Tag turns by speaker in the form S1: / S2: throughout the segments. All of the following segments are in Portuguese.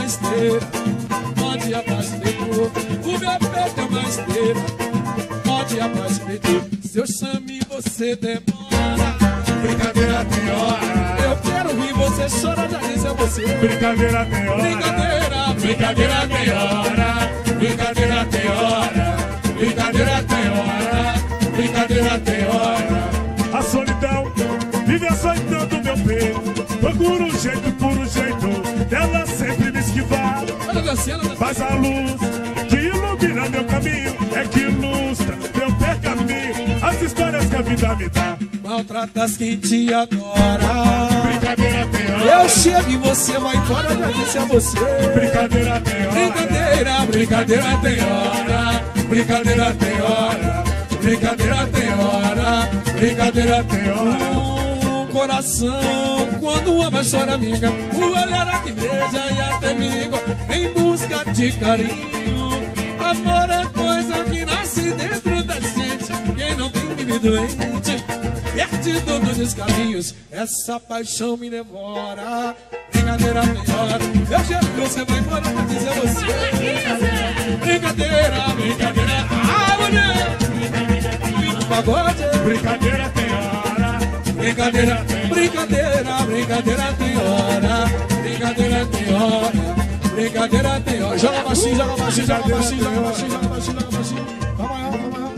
S1: esteira, onde a paz deitou. O meu peito é uma esteira, onde a paz deitou. Se eu chamo e você demora,
S2: Brincadeira tem hora.
S1: eu quero rir, você chora, já disse a você.
S2: Brincadeira tem hora.
S1: Brincadeira,
S2: Brincadeira tem hora. Brincadeira tem hora. Brincadeira tem hora. Brincadeira tem hora. A solidão vive açoitando meu peito. Procuro um jeito, por um jeito dela sempre me esquivar.
S1: olha a dancinha,
S2: Mas a luz que ilumina meu caminho é que ilustra meu pergaminho, as histórias que a vida me dá.
S1: maltratas quem te adora.
S2: Brincadeira tem hora.
S1: Eu chego e você vai embora, já disse a você.
S2: Brincadeira tem hora.
S1: Brincadeira, brincadeira tem hora. Brincadeira tem hora. Brincadeira tem hora. Brincadeira tem hora. Coração, quando ama, chora, amiga. O olhar é que beija e até míngua em busca de carinho. Amor é coisa que nasce dentro da gente. Quem não tem vivido doente perde todos os caminhos. Essa paixão me devora. Brincadeira tem hora. Eu chego e você vai embora pra dizer você. Brincadeira, brincadeira. Ah, mulher! Pagode.
S2: Brincadeira tem hora.
S1: Brincadeira, brincadeira, brincadeira tem hora. Brincadeira tem hora. Brincadeira tem hora. Joga baixinho, joga baixinho, joga baixinho, joga baixinho, joga baixinho, joga baixinho. Tá maior, tá maior.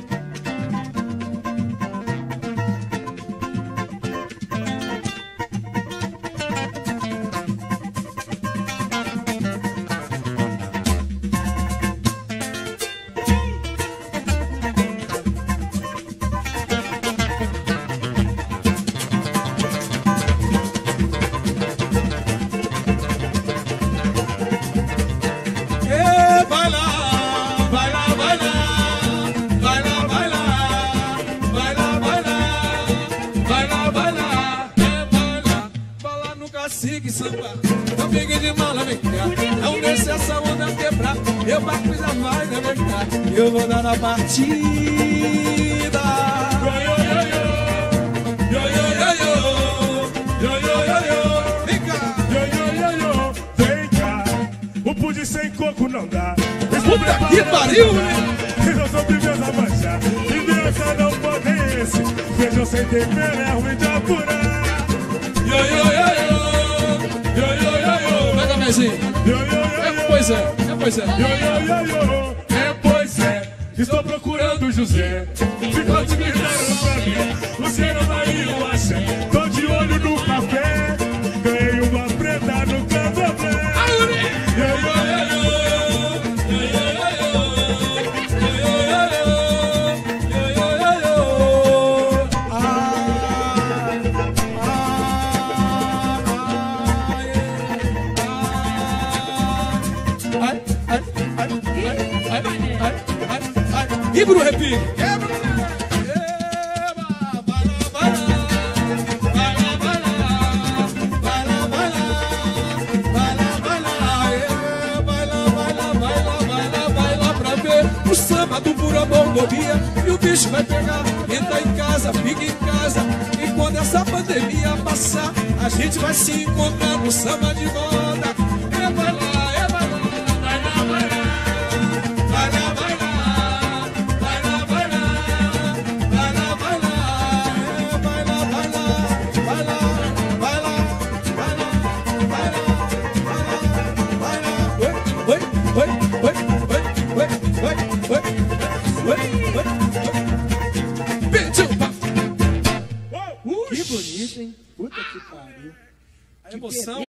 S1: Não peguei de mala, vem cá. Não deixe essa onda quebrar. Eu barco já vai, né, vem cá. Eu vou dar a partida. Vem cá.
S2: Vem cá. O pudim sem coco não dá.
S1: Puta que pariu, né?
S2: Eu sou primeiro manjar. E dessa não pode esse. Feijão sem tempero é ruim de apurar.
S1: Pega a mesinha. Pois é, pois é.
S2: Pois é. Estou procurando o José. Ficou te gritando pra mim. Você não vai ir, eu acho. Tô de olho no café. Ganhei uma preta no candomblé.
S1: E pro repito. O samba do pura bobia e o bicho vai pegar. Entra em casa, fica em casa. E quando essa pandemia passar, a gente vai se encontrar no samba de moda. Vai lá, vai lá, vai lá, vai lá. Vai lá, vai lá, vai lá, vai lá. Vai lá, vai lá, vai lá, vai lá. Vai lá, vai lá, vai lá, vai lá, vai lá, vai lá. Oi, oi, oi, oi, oi, oi, oi, oi, oi, oi. Que bonito, hein? Puta que pariu. A emoção.